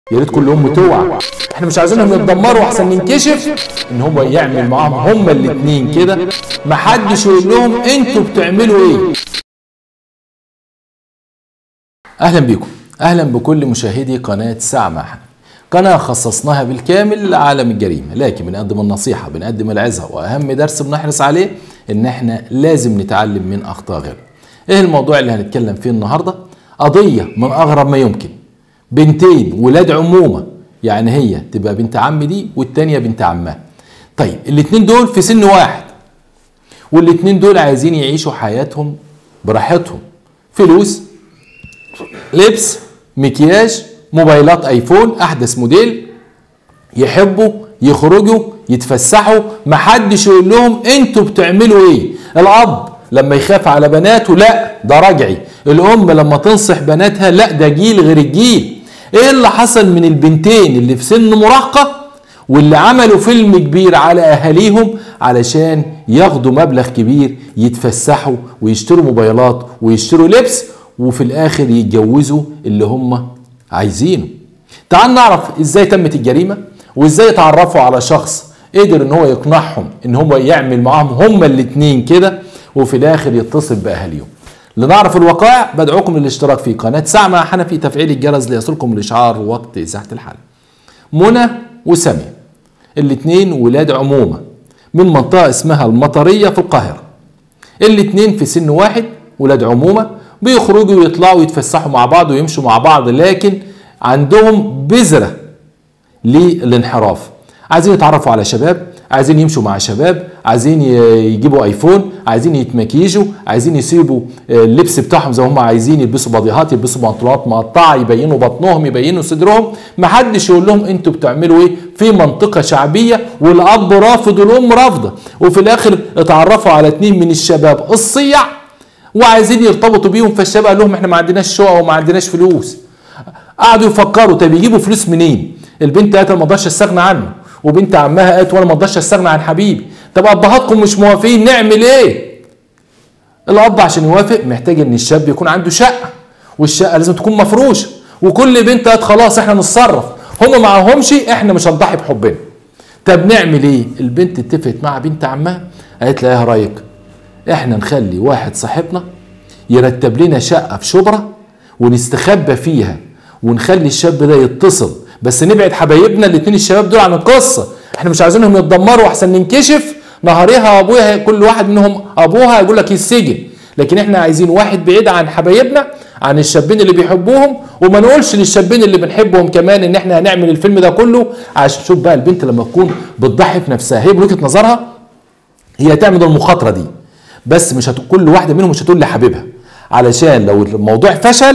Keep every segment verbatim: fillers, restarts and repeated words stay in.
يا ريت كل ام توعى. احنا مش عايزينهم يتدمروا احسن ننكشف ان هو يعمل معاهم هما الاثنين كده، محدش يقول لهم انتوا بتعملوا ايه. اهلا بيكم، اهلا بكل مشاهدي قناه ساعه مع حنفي، قناه خصصناها بالكامل لعالم الجريمه، لكن بنقدم النصيحه، بنقدم العظه، واهم درس بنحرص عليه ان احنا لازم نتعلم من اخطاء غيرنا. ايه الموضوع اللي هنتكلم فيه النهارده؟ قضيه من اغرب ما يمكن، بنتين ولاد عمومه، يعني هي تبقى بنت عم دي والتانيه بنت عمها. طيب الاتنين دول في سن واحد، والاتنين دول عايزين يعيشوا حياتهم براحتهم، فلوس، لبس، مكياج، موبايلات ايفون احدث موديل، يحبوا يخرجوا يتفسحوا، محدش يقول لهم انتوا بتعملوا ايه. الاب لما يخاف على بناته لا ده رجعي، الام لما تنصح بناتها لا ده جيل غير الجيل. ايه اللي حصل من البنتين اللي في سن مراهقه واللي عملوا فيلم كبير على اهاليهم علشان ياخدوا مبلغ كبير يتفسحوا ويشتروا موبايلات ويشتروا لبس وفي الاخر يتجوزوا اللي هم عايزينه. تعال نعرف ازاي تمت الجريمه وازاي اتعرفوا على شخص قدر ان هو يقنعهم ان هو يعمل معاهم هما الاتنين كده وفي الاخر يتصل باهاليهم. لنعرف الوقائع بدعوكم للاشتراك في قناه ساعه مع حنفي، تفعيل الجرس ليصلكم الاشعار وقت اذاعه الحلقه. منى وساميه الاتنين ولاد عمومه من منطقه اسمها المطريه في القاهره. الاتنين في سن واحد، ولاد عمومه، بيخرجوا ويطلعوا يتفسحوا مع بعض ويمشوا مع بعض، لكن عندهم بذره للانحراف. عايزين يتعرفوا على شباب، عايزين يمشوا مع شباب، عايزين يجيبوا ايفون، عايزين يتمكيجوا، عايزين يسيبوا اللبس بتاعهم زي ما هم عايزين، يلبسوا باديهات، يلبسوا بنطلونات مقطعه، يبينوا بطنهم، يبينوا صدرهم، محدش يقول لهم انتوا بتعملوا ايه في منطقه شعبيه والاب رافض والام رافضه. وفي الاخر اتعرفوا على اتنين من الشباب الصيع وعايزين يرتبطوا بيهم، فالشباب قال لهم احنا ما عندناش شقه وما عندناش فلوس. قعدوا يفكروا طب يجيبوا فلوس منين؟ البنت قالت ما اقدرش استغنى عنه، وبنت عمها قالت وانا ما اقدرش استغنى عن حبيبي. طب ابهاتكم مش موافقين، نعمل ايه؟ الاب عشان يوافق محتاج ان الشاب يكون عنده شقه، والشقه لازم تكون مفروشه، وكل بنت قالت خلاص احنا نتصرف، هم معاهمش احنا مش هنضحي بحبنا. طب نعمل ايه؟ البنت اتفقت مع بنت عمها قالت لها ايه رايك؟ احنا نخلي واحد صاحبنا يرتب لنا شقه في شبرا ونستخبى فيها ونخلي الشاب ده يتصل، بس نبعد حبايبنا الاثنين الشباب دول عن القصه، احنا مش عايزينهم يتدمروا احسن ننكشف نهاريها ابوها كل واحد منهم ابوها يقول لك يتسجن، لكن احنا عايزين واحد بعيد عن حبايبنا عن الشابين اللي بيحبوهم، وما نقولش للشابين اللي بنحبهم كمان ان احنا هنعمل الفيلم ده كله. عشان شوف بقى البنت لما تكون بتضحي في نفسها، هي بوجهه نظرها هي تعمل المخاطره دي، بس مش هتقول كل واحده منهم مش هتقول لحبيبها، علشان لو الموضوع فشل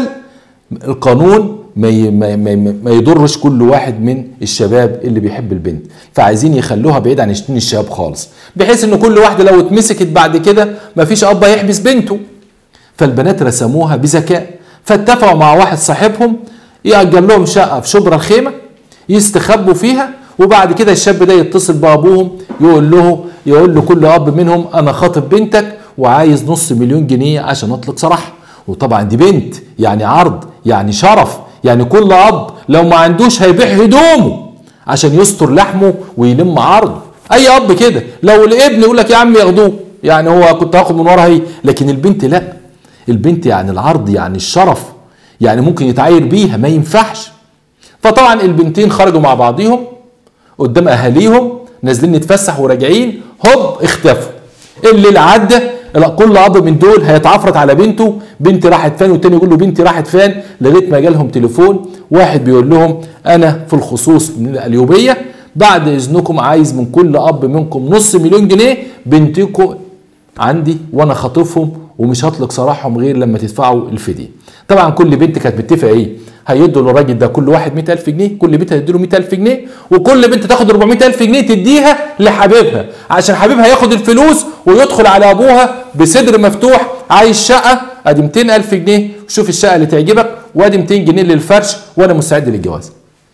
القانون ما ما ما, ما يضرش كل واحد من الشباب اللي بيحب البنت، فعايزين يخلوها بعيد عن اشتين الشباب خالص، بحيث ان كل واحده لو اتمسكت بعد كده مفيش اب هيحبس بنته. فالبنات رسموها بذكاء، فاتفقوا مع واحد صاحبهم يأجر لهم شقه في شبرا الخيمه يستخبوا فيها، وبعد كده الشاب ده يتصل بابوهم يقول له يقول له كل اب منهم انا خاطب بنتك وعايز نص مليون جنيه عشان اطلق سراحها. وطبعا دي بنت يعني عرض يعني شرف، يعني كل اب لو ما عندوش هيبيع هدومه عشان يستر لحمه ويلم عرضه. اي اب كده لو الابن يقول لك يا عم ياخدوه، يعني هو كنت هاخد من وراها هي، لكن البنت لا، البنت يعني العرض يعني الشرف، يعني ممكن يتعاير بيها ما ينفعش. فطبعا البنتين خرجوا مع بعضيهم قدام اهاليهم نازلين نتفسح وراجعين، هوب اختفوا. الليل عدى، كل اب من دول هيتعفرت على بنته، بنتي راحت فين، والتاني يقول له بنتي راحت فين، لغايه ما جالهم تليفون واحد بيقول لهم انا في الخصوص من القليوبيه بعد اذنكم عايز من كل اب منكم نص مليون جنيه، بنتكم عندي وانا خاطفهم ومش هطلق سراحهم غير لما تدفعوا الفديه. طبعا كل بنت كانت متفقه ايه؟ هيدوا للراجل ده كل واحد مئة ألف جنيه، كل بنت هيدوا له مئة ألف جنيه، وكل بنت تاخد أربعمئة ألف جنيه تديها لحبيبها عشان حبيبها ياخد الفلوس ويدخل على ابوها بصدر مفتوح عايز شقه، ادي مئتين ألف جنيه شوف الشقه اللي تعجبك، وادي مئتين جنيه للفرش وانا مستعد للجواز.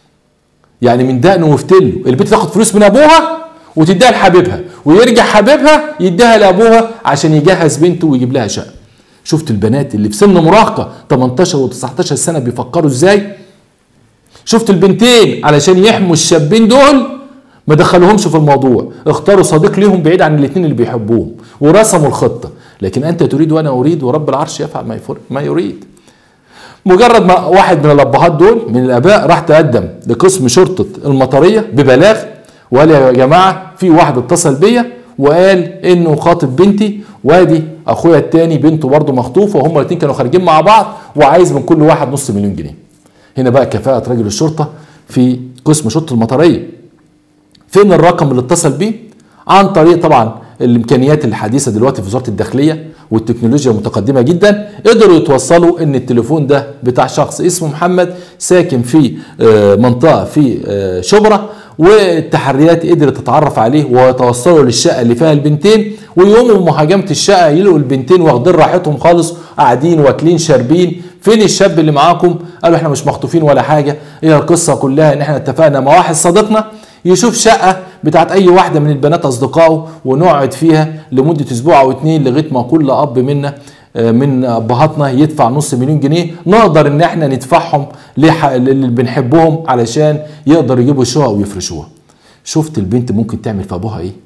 يعني من دقن وفتله البنت تاخد فلوس من ابوها وتديها لحبيبها، ويرجع حبيبها يديها لابوها عشان يجهز بنته ويجيب لها شقه. شفت البنات اللي في سن مراهقه تمنتاشر وتسعتاشر سنه بيفكروا ازاي؟ شفت البنتين علشان يحموا الشابين دول ما دخلوهمش في الموضوع، اختاروا صديق ليهم بعيد عن الاثنين اللي بيحبوهم ورسموا الخطه. لكن انت تريد وانا اريد ورب العرش يفعل ما ما يريد. مجرد ما واحد من الابهات دول من الاباء راح تقدم لقسم شرطه المطريه ببلاغ وقال يا جماعه في واحد اتصل بيا وقال انه خاطب بنتي، وادي اخويا التاني بنته برضه مخطوفه، وهم الاثنين كانوا خارجين مع بعض وعايز من كل واحد نص مليون جنيه. هنا بقى كفاءه رجل الشرطه في قسم شرطه المطريه. فين الرقم اللي اتصل بيه؟ عن طريق طبعا الامكانيات الحديثه دلوقتي في وزاره الداخليه والتكنولوجيا المتقدمه جدا، قدروا يتوصلوا ان التليفون ده بتاع شخص اسمه محمد ساكن في منطقه في شبرا، والتحريات قدرت تتعرف عليه ويتوصلوا للشقه اللي فيها البنتين، ويقوموا بمهاجمه الشقه يلاقوا البنتين واخدين راحتهم خالص، قاعدين واكلين شاربين. فين الشاب اللي معاكم؟ قالوا احنا مش مخطوفين ولا حاجه، هي القصه كلها ان احنا اتفقنا مع واحد صديقنا يشوف شقه بتاعت اي واحده من البنات اصدقائه ونقعد فيها لمده اسبوع او اتنين لغايه ما كل اب منا من ابهاتنا يدفع نص مليون جنيه، نقدر ان احنا ندفعهم اللي بنحبهم علشان يقدر يجيبوا شقق ويفرشوها. شفت البنت ممكن تعمل في ابوها ايه؟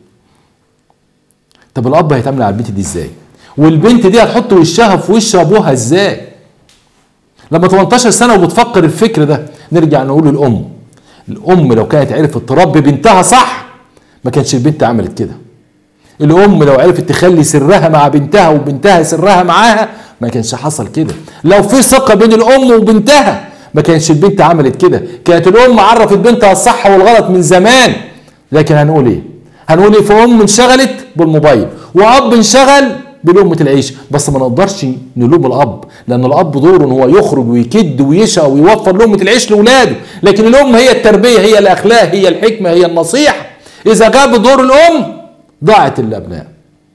طب الاب هيتعامل على البنت دي ازاي؟ والبنت دي هتحط وشها في وش ابوها ازاي؟ لما تمنتاشر سنه وبتفكر الفكر ده، نرجع نقول الام الام لو كانت عرفت تربي بنتها صح ما كانش البنت عملت كده. الام لو عرفت تخلي سرها مع بنتها وبنتها سرها معاها ما كانش حصل كده. لو في ثقه بين الام وبنتها ما كانش البنت عملت كده. كانت الام عرفت بنتها الصح والغلط من زمان. لكن هنقول ايه؟ هنقول ايه في ام انشغلت بالموبايل واب انشغل بلقمه العيش. بس ما نقدرش نلوم الاب، لان الاب دوره ان هو يخرج ويكد ويشقى ويوفر لقمه العيش لاولاده، لكن الام هي التربيه، هي الاخلاق، هي الحكمه، هي النصيحه. اذا غاب دور الام ضاعت الابناء.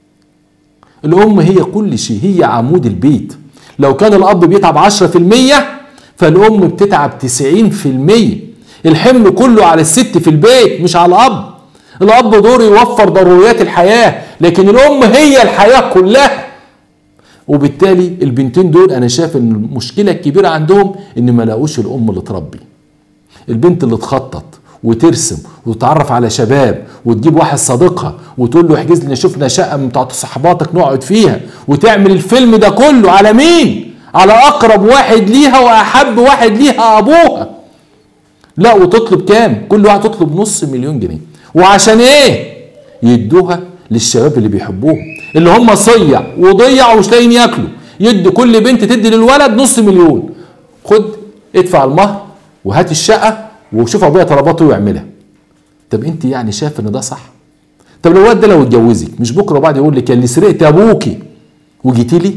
الام هي كل شيء، هي عمود البيت. لو كان الاب بيتعب عشرة في المية فالام بتتعب تسعين في المية. الحمل كله على الست في البيت مش على الاب. الاب دوره يوفر ضروريات الحياه، لكن الام هي الحياه كلها. وبالتالي البنتين دول انا شايف ان المشكله الكبيره عندهم ان ما لاقوش الام اللي تربي. البنت اللي تخطط وترسم وتتعرف على شباب وتجيب واحد صديقها وتقول له احجز لنا شفنا شقه من بتاعت صحباتك نقعد فيها، وتعمل الفيلم ده كله على مين؟ على اقرب واحد ليها واحب واحد ليها ابوها. لا، وتطلب كام؟ كل واحد تطلب نص مليون جنيه. وعشان ايه؟ يدوها للشباب اللي بيحبوهم، اللي هم صيع وضيع ومش لاقيين ياكلوا. يدوا كل بنت تدي للولد نص مليون، خد ادفع المهر وهات الشقه وشوف ابويا طلباته ويعملها. طب انت يعني شايف ان ده صح؟ طب لو الواد ده لو اتجوزك مش بكره وبعد يقول لك يا اللي سرقت ابوكي وجيتي لي؟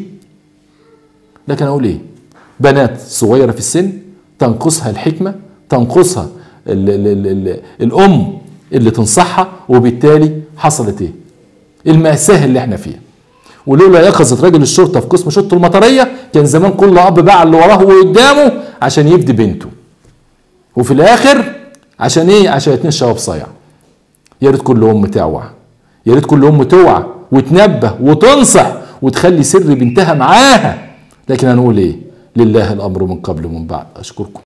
لكن اقول ايه؟ بنات صغيره في السن تنقصها الحكمه، تنقصها ال ال ال ال الام اللي تنصحها، وبالتالي حصلت ايه؟ المأساة اللي احنا فيها. ولولا يقظة رجل الشرطه في قسم شرطه المطريه كان زمان كل اب باع اللي وراه وقدامه عشان يفدي بنته. وفي الاخر عشان ايه؟ عشان اتنين شباب صايع. يا ريت كل ام توعى، يا ريت كل ام توعى وتنبه وتنصح وتخلي سر بنتها معاها. لكن هنقول ايه؟ لله الامر من قبل ومن بعد. اشكركم.